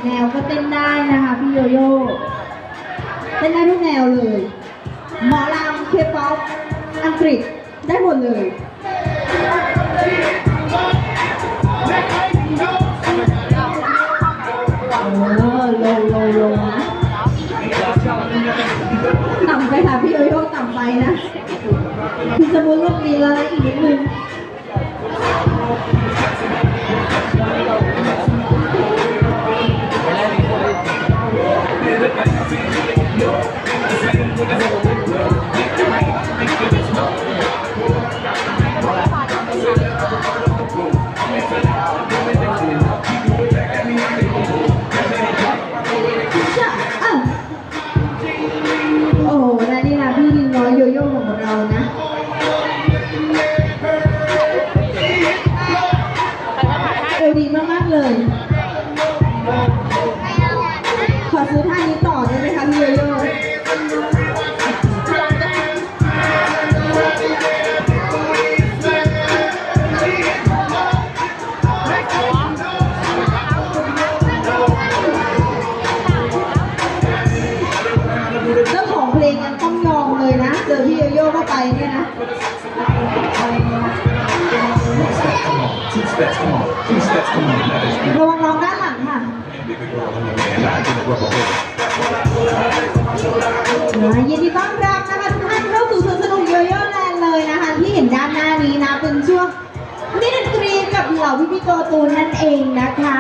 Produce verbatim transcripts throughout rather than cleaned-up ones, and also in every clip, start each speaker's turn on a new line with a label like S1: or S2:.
S1: แนวก็เต้นได้นะคะพี่โยโย่เต้นได้ทุกแนวเลยหมอลำเคป๊อปอังกฤษได้หมดเลยเออลงลงลงนะต่ำไปค่ะพี่โยโย่ต่ำไปนะคือสมมุติว่ามีอะไรอีกนิดนึงโอ้และนี่นะพี่ลิงน้อยโยโย่ของเรานะโอ้ดีมากๆเลยขอซื้อท่านี้ต่อได้ไหมคะพี่โยโย่เจ้าของเพลงยังต้องยอมเลยนะเจอพี่โยโย่เข้าไปเนี่ยนะระวังน้องด้านหลังค่ะยินดีต้อนรับนะคะทุกท่านเข้าสู่สวนสนุกโยโย่แลนด์เลยนะคะที่เห็นด้านหน้านี้นะเป็นช่วงนิดนตรีกับเหล่าพี่พี่โกตูนนั่นเองนะคะ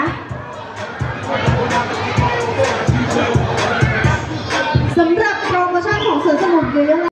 S1: สำหรับโปรโมชั่นของสวนสนุกโยโย่